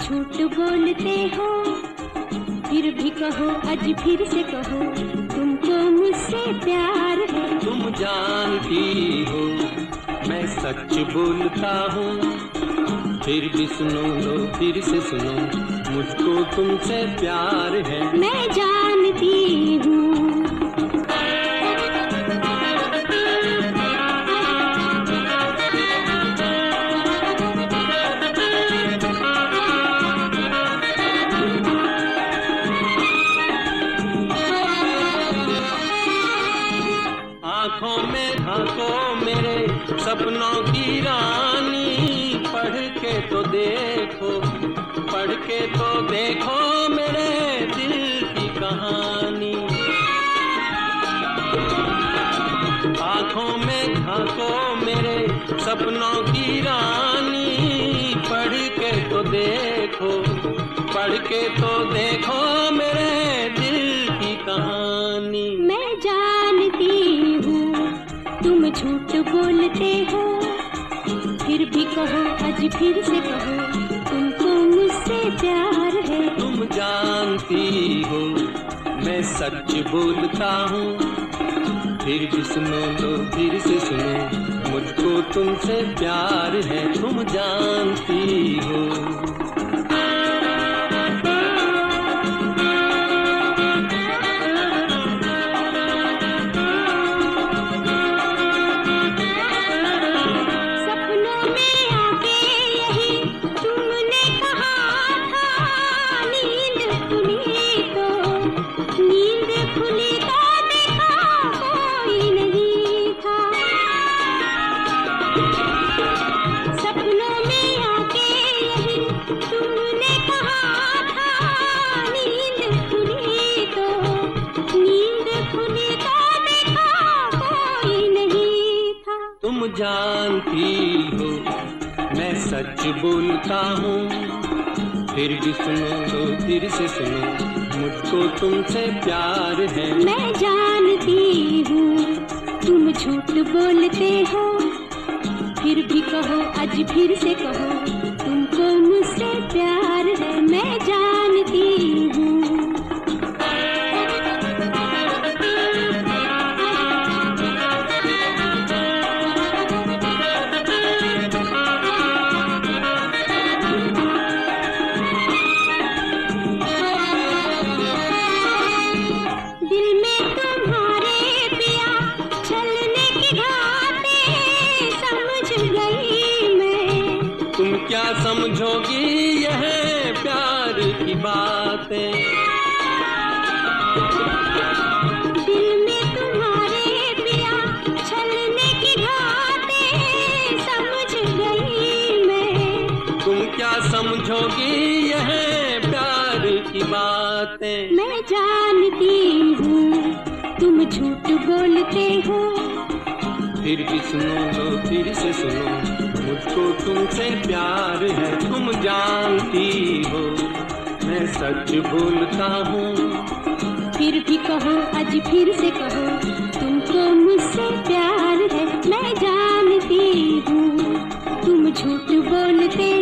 झूठ बोलते हो, फिर भी कहो, आज फिर से कहो, तुमको मुझसे प्यार है। तुम जानती हो मैं सच बोलता हूँ, फिर भी सुनो लो, फिर से सुनो, मुझको तुमसे प्यार है। मैं जानती हूँ। आँखों में झांको मेरे सपनों की रानी, पढ़ के तो देखो, पढ़ के तो देखो मेरे दिल की कहानी। आँखों में झांको मेरे सपनों की रानी, पढ़ के तो देखो, पढ़ के तो देखो मेरे दिल की कहानी। मैं जानती हूँ तुम झूठ बोलते हो, फिर भी कहो, आज फिर से कहो, तुमको मुझसे प्यार है। तुम जानती हो मैं सच बोलता हूँ, फिर भी सुनो लो, फिर से सुनो, मुझको तुमसे प्यार है। तुम जानती हो। तुम जानती हो मैं सच बोलता हूँ, फिर भी सुनो लो, फिर से सुनो, मुझको तुमसे प्यार है। मैं जानती हूँ तुम झूठ बोलते हो, फिर भी कहो, आज फिर से कहो, तुमको मुझसे प्यार है। मैं जानती हूँ। तुम क्या समझोगी यह प्यार की बातें, दिल में तुम्हारे पिया छलने की बातें समझ गई मैं। तुम क्या समझोगी यह प्यार की बातें। मैं जानती हूँ तुम झूठ बोलते हो, फिर भी सुनो लो, फिर से सुनो, मुझको तुमसे प्यार है। तुम जानती हो मैं सच बोलता हूँ, फिर भी कहो, आज फिर से कहो, तुमको मुझसे प्यार है। मैं जानती हूँ तुम झूठ बोलते